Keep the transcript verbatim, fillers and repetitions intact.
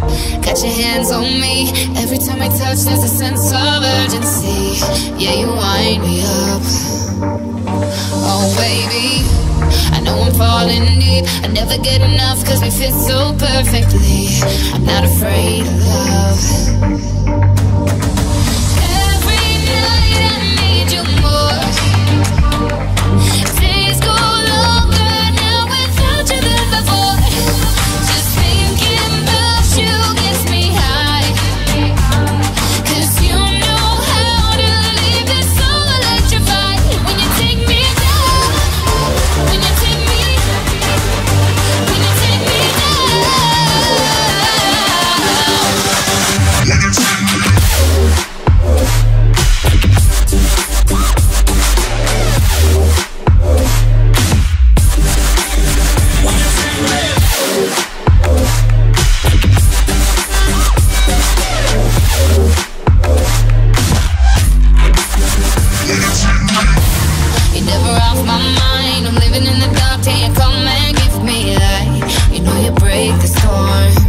Got your hands on me. Every time I touch, there's a sense of urgency. Yeah, you wind me up. Oh, baby, I know I'm falling deep. I never get enough, cause we fit so perfectly. I'm not afraid of love. Every night I need you more. Days go longer now without you than before. Just thinking about you gets me high. Cause you know how to leave this soul electrified. When you take me down, when you take me, when you take me down, when you take me you're never off my mind. I'm living in the dark till you come and give me light. You know you break the storm.